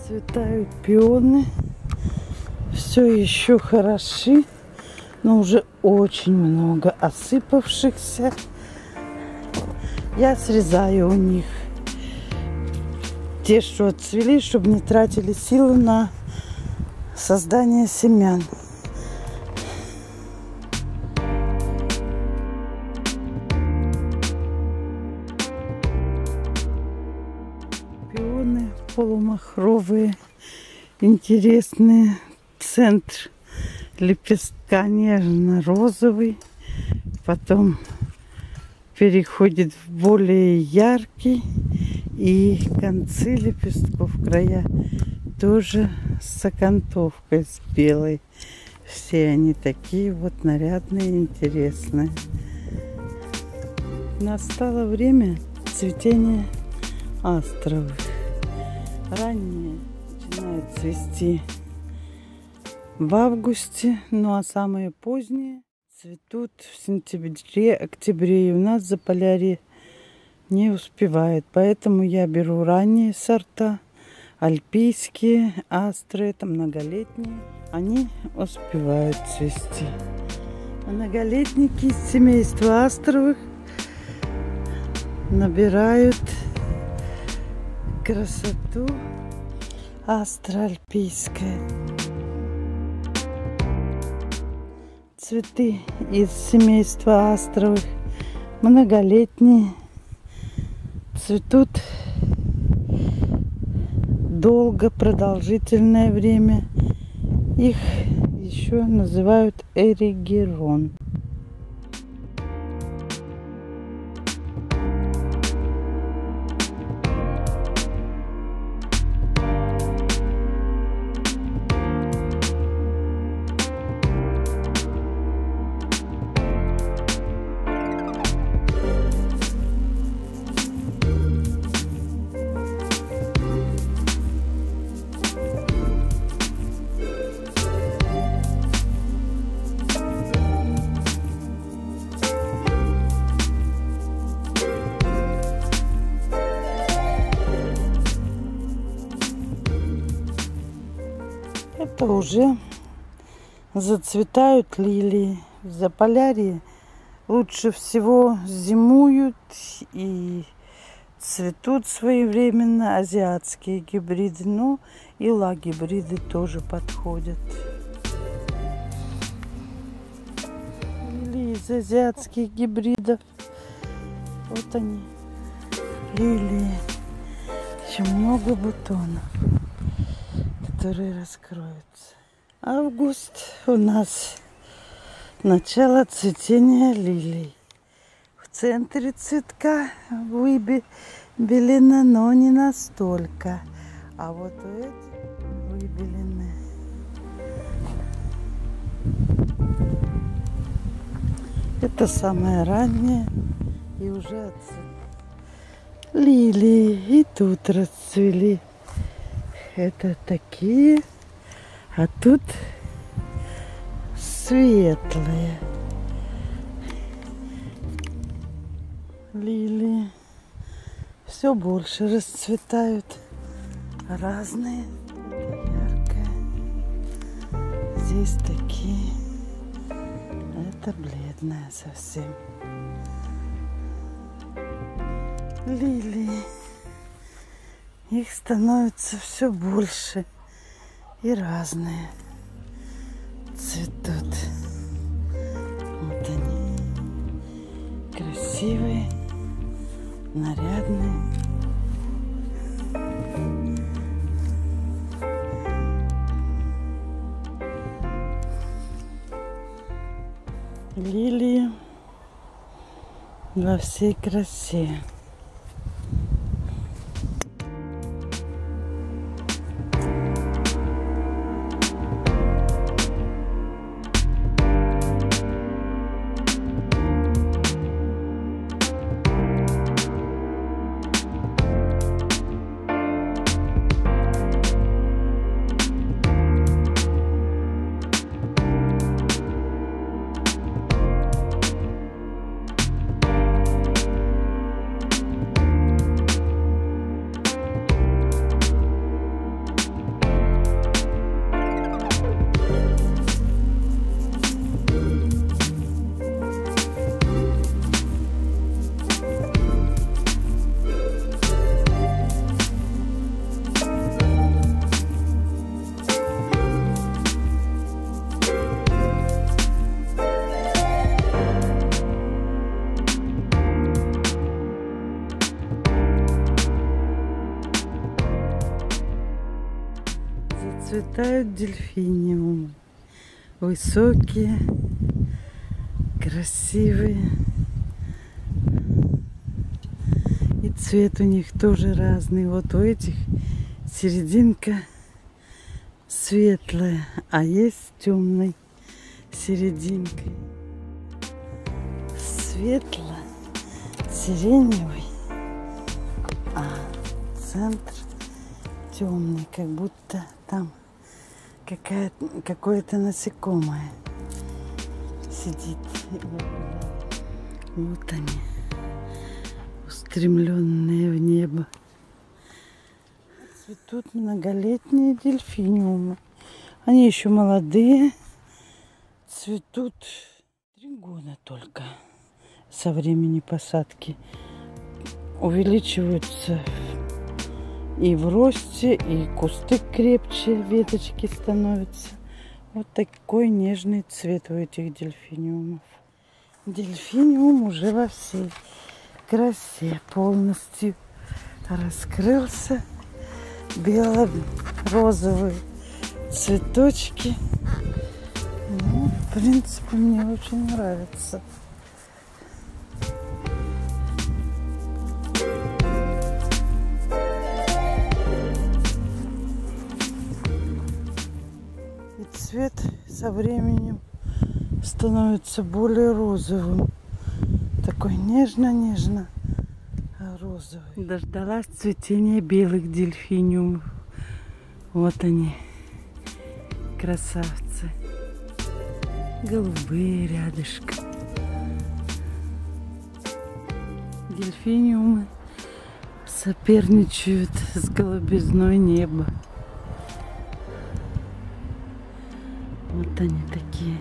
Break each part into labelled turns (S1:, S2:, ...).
S1: Цветают пионы. Все еще хороши, но уже очень много осыпавшихся. Я срезаю у них те, что отцвели, чтобы не тратили силы на создание семян. Пионы полумахровые, интересные. Центр лепестка нежно-розовый, потом переходит в более яркий, и концы лепестков, края тоже с окантовкой, с белой. Все они такие вот нарядные, интересные. Настало время цветения астровых. Ранние начинают цвести в августе, ну а самые поздние цветут в сентябре, октябре. И у нас Заполярье не успевает. Поэтому я беру ранние сорта, альпийские, астры, это многолетние. Они успевают цвести. Многолетники из семейства астровых набирают красоту. Астра альпийская. Цветы из семейства астровых многолетние, цветут долго, продолжительное время. Их еще называют эригерон. Это уже зацветают лилии. В Заполярье лучше всего зимуют и цветут своевременно азиатские гибриды. Ну и ла-гибриды тоже подходят. Лилии из азиатских гибридов. Вот они, лилии. Еще много бутонов, которые раскроются. Август у нас начало цветения лилий. В центре цветка выбелено, но не настолько. А вот у этих выбелены. Это самое раннее и уже отцвели. Лилии и тут расцвели. Это такие, а тут светлые лилии. Все больше расцветают, разные. Это яркое. Здесь такие. Это бледная совсем. Лилии. Их становится все больше и разные цветут. Вот они, красивые, нарядные. Лилии во всей красе. Расцветают дельфиниумы. Высокие, красивые. И цвет у них тоже разный. Вот у этих серединка светлая, а есть темной серединкой. Светло-сиреневый, а центр темный, как будто там какое-то насекомое сидит. Вот они, устремленные в небо. Цветут многолетние дельфиниумы. Они еще молодые, цветут 3 года только со времени посадки. Увеличиваются и в росте, и кусты крепче, веточки становятся. Вот такой нежный цвет у этих дельфиниумов. Дельфиниум уже во всей красе полностью раскрылся. Бело-розовые цветочки. Ну, в принципе, мне очень нравится. И цвет со временем становится более розовым. Такой нежно-нежно розовый. Дождалась цветения белых дельфиниумов. Вот они, красавцы. Голубые рядышком. Дельфиниумы соперничают с голубизной неба. Вот они такие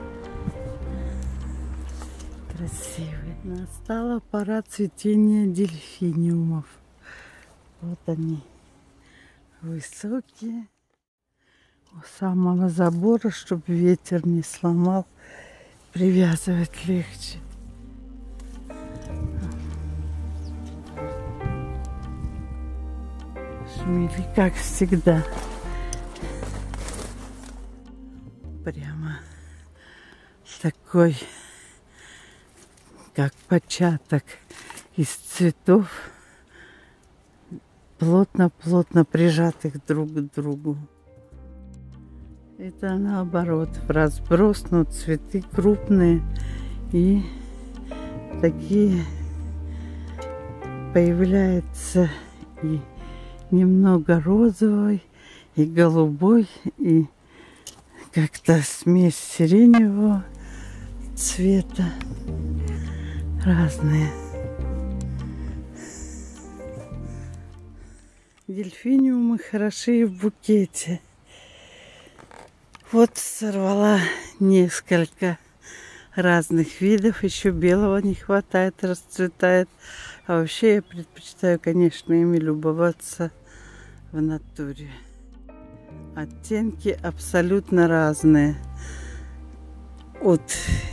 S1: красивые. Настала пора цветения дельфиниумов. Вот они, высокие, у самого забора, чтобы ветер не сломал, привязывать легче. Шмели, как всегда, прямо такой, как початок из цветов, плотно-плотно прижатых друг к другу. Это наоборот, в разброс, но цветы крупные и такие появляется и немного розовой, и голубой, и как-то смесь сиреневого цвета. Разные. Дельфиниумы хороши и в букете. Вот сорвала несколько разных видов. Еще белого не хватает, расцветает. А вообще я предпочитаю, конечно, ими любоваться в натуре. Оттенки абсолютно разные. От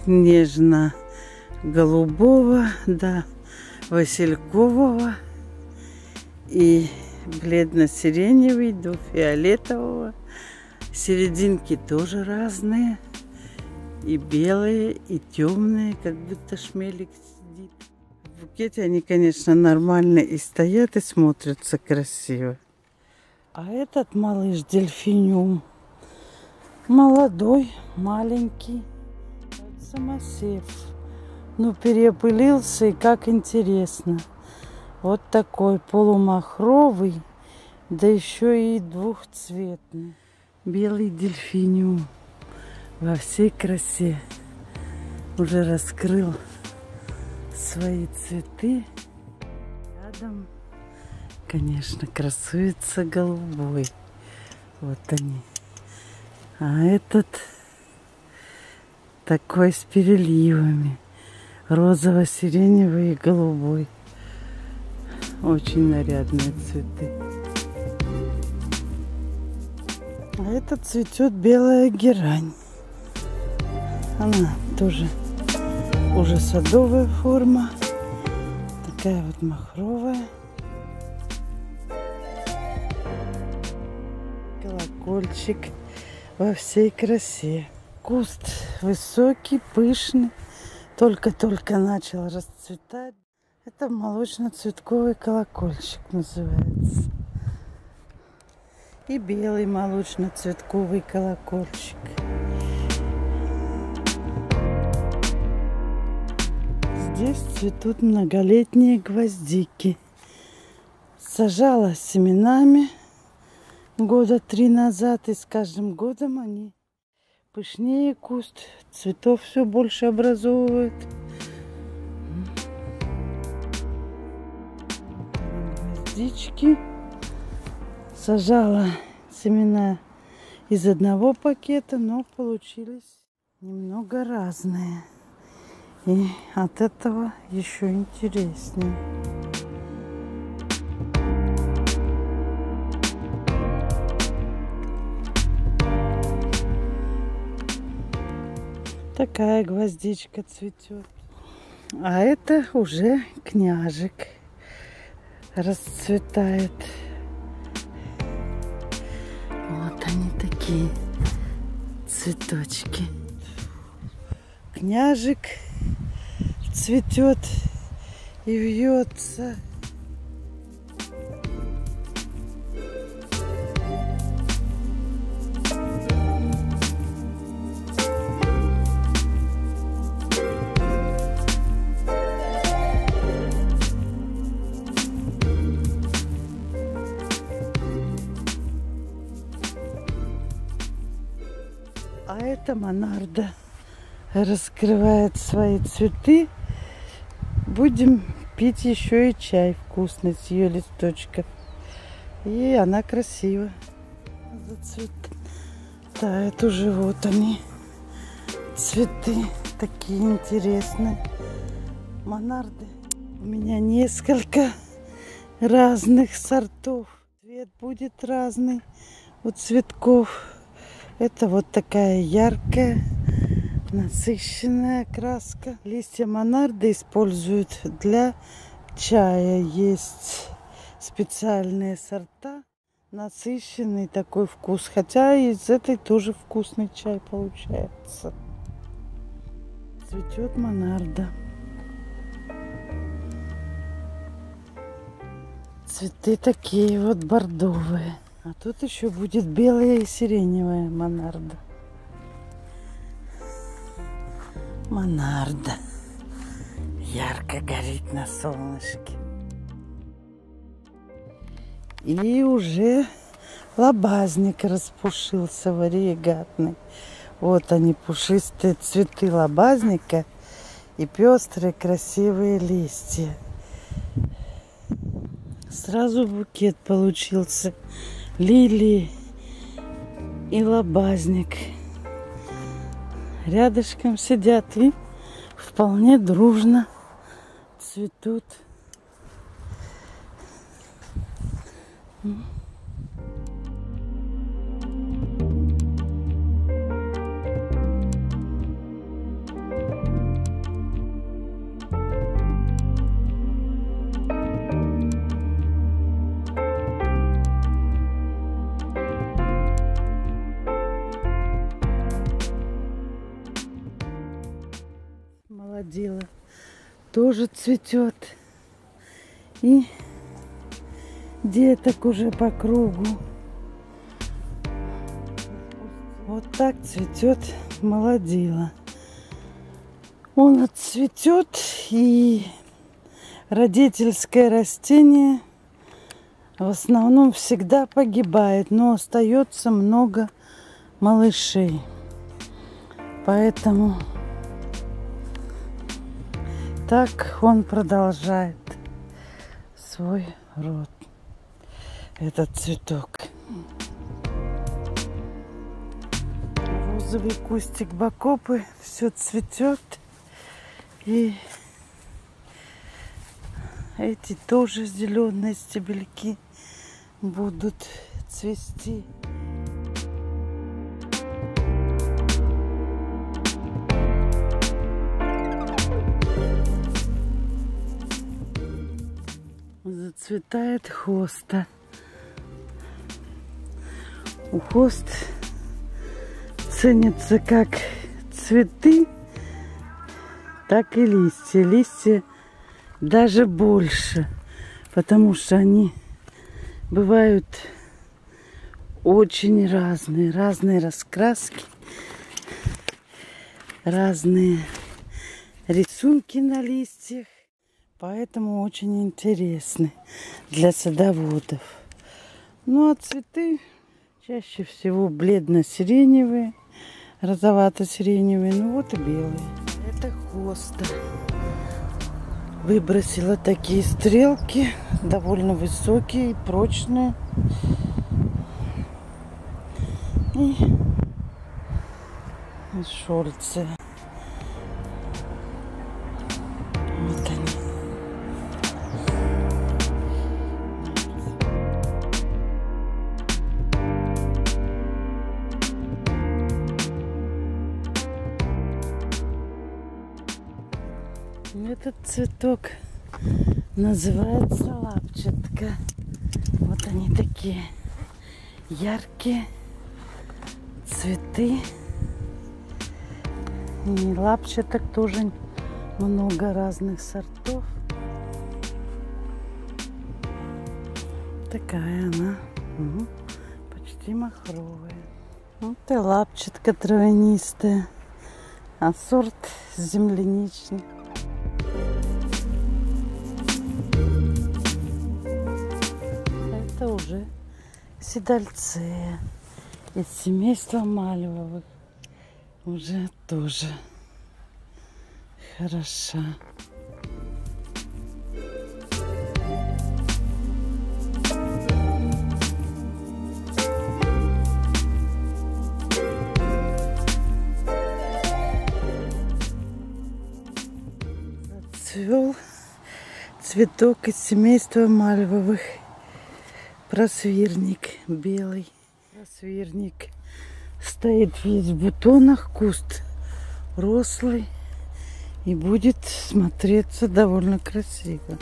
S1: нежно-голубого до василькового и бледно-сиреневый до фиолетового. Серединки тоже разные. И белые, и темные, как будто шмелик сидит. В букете они, конечно, нормально и стоят, и смотрятся красиво. А этот малыш дельфиниум молодой, маленький. Вот самосев. Ну, переопылился, и как интересно. Вот такой полумахровый, да еще и двухцветный. Белый дельфиниум во всей красе уже раскрыл свои цветы. Рядом, конечно, красуется голубой. Вот они. А этот такой с переливами. Розово-сиреневый и голубой. Очень нарядные цветы. А это цветет белая герань. Она тоже уже садовая форма. Такая вот махровая. Колокольчик. колокольчик во всей красе. Куст высокий, пышный, только-только начал расцветать. Это молочно-цветковый колокольчик называется. И белый молочно-цветковый колокольчик. Здесь цветут многолетние гвоздики. Сажала семенами года 3 назад, и с каждым годом они пышнее, куст, цветов все больше образовывает. Гвоздички. Сажала семена из одного пакета, но получились немного разные. И от этого еще интереснее. Такая гвоздичка цветет. А это уже княжик расцветает. Вот они такие цветочки. Княжик цветет и вьется. А это монарда раскрывает свои цветы. Будем пить еще и чай вкусный с ее листочков. И она красиво зацветает уже. Вот они, цветы такие интересные. Монарды. У меня несколько разных сортов. Цвет будет разный у цветков. Это вот такая яркая, насыщенная краска. Листья монарды используют для чая. Есть специальные сорта, насыщенный такой вкус. Хотя из этой тоже вкусный чай получается. Цветет монарда. Цветы такие вот бордовые. А тут еще будет белая и сиреневая монарда. Монарда ярко горит на солнышке. И уже лобазник распушился вариегатный. Вот они, пушистые цветы лобазника и пестрые красивые листья. Сразу букет получился. Лилии и лобазник рядышком сидят и вполне дружно цветут. Молодила тоже цветет. И деток уже по кругу. Вот так цветет молодила. Он отцветет, и родительское растение в основном всегда погибает, но остается много малышей. Поэтому так он продолжает свой род, этот цветок. Розовый кустик бакопы все цветет. И эти тоже зеленые стебельки будут цвести. Зацветает хоста. У хост ценятся как цветы, так и листья. Листья даже больше, потому что они бывают очень разные. Разные раскраски, разные рисунки на листьях. Поэтому очень интересны для садоводов. Ну а цветы чаще всего бледно-сиреневые, розовато-сиреневые, ну вот и белые. Это хоста. Выбросила такие стрелки, довольно высокие и прочные. И шольцы. Вот они. Этот цветок называется лапчатка. Вот они такие яркие цветы. И лапчаток тоже много разных сортов. Такая она. Почти махровая. Вот и лапчатка травянистая. А сорт земляничный. Это уже седальцея из семейства мальвовых. Уже тоже хороша. Зацвел цветок из семейства мальвовых. Просвирник белый. Просвирник стоит весь в бутонах, куст рослый и будет смотреться довольно красиво.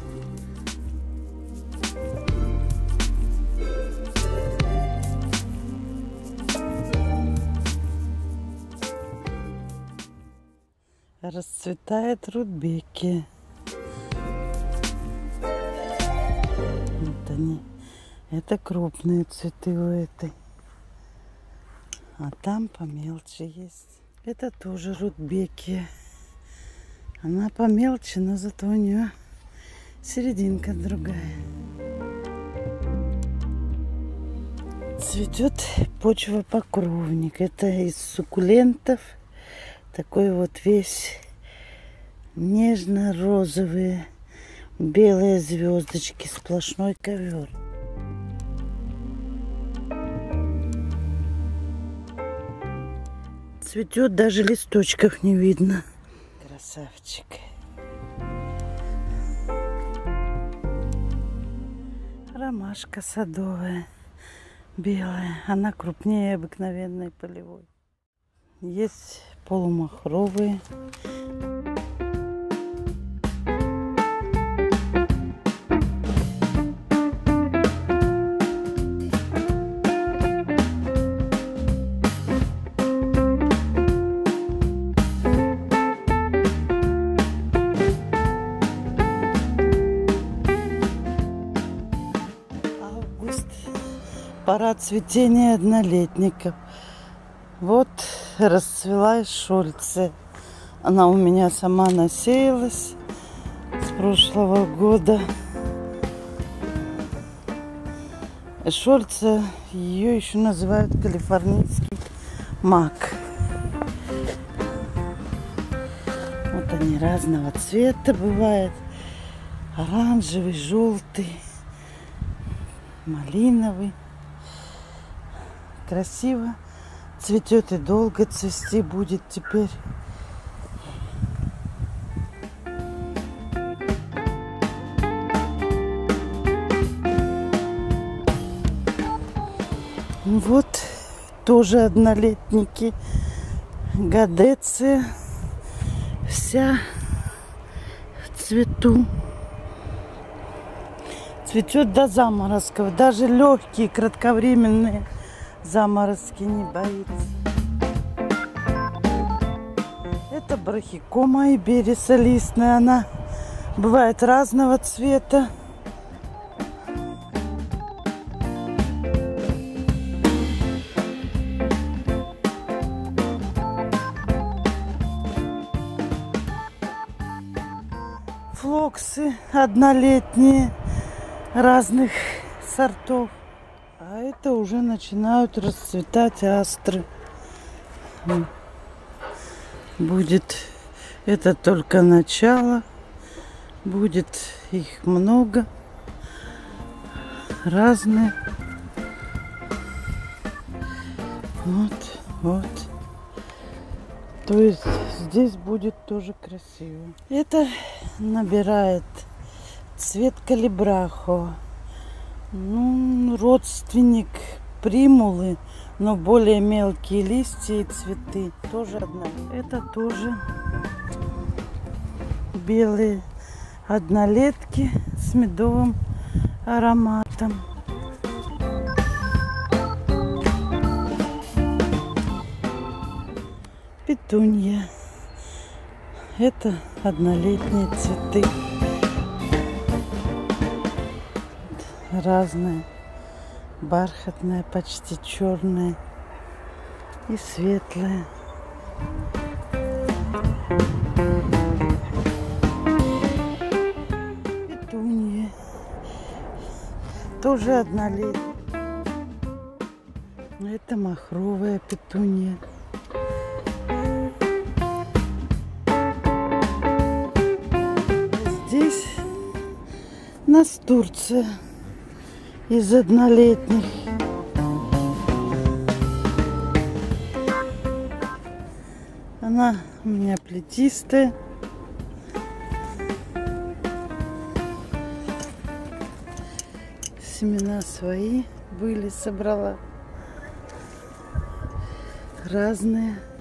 S1: Расцветает рудбекия. Вот они. Это крупные цветы у этой. А там помельче есть. Это тоже рудбекия. Она помельче, но зато у нее серединка другая. Цветет почвопокровник. Это из суккулентов. Такой вот весь нежно-розовые, белые звездочки, сплошной ковер. Цветет, даже листочков не видно. Красавчик. Ромашка садовая, белая. Она крупнее обыкновенной полевой. Есть полумахровые. Пора цветения однолетников. Вот расцвела шольце. Она у меня сама насеялась с прошлого года. Шольце, ее еще называют калифорнийский мак. Вот они разного цвета бывают. Оранжевый, желтый, малиновый. Красиво цветет и долго цвести будет теперь. Вот тоже однолетники. Гадеция вся в цвету. Цветет до заморозков. Даже легкие, кратковременные заморозки не боится. Это брахикома ибериса листная. Она бывает разного цвета. Флоксы однолетние разных сортов. А это уже начинают расцветать астры. Будет это только начало. Будет их много. Разные. Вот. То есть здесь будет тоже красиво. Это набирает цвет калибрахо. Родственник примулы, но более мелкие листья и цветы. Тоже одна. Это тоже белые однолетки с медовым ароматом. Петунья. Это однолетние цветы. Разные. Бархатная, почти черная и светлая. Петунья. Тоже однолетняя. Это махровая петунья. Здесь настурция из однолетних. Она у меня плетистая. Семена свои были, собрала. Разные.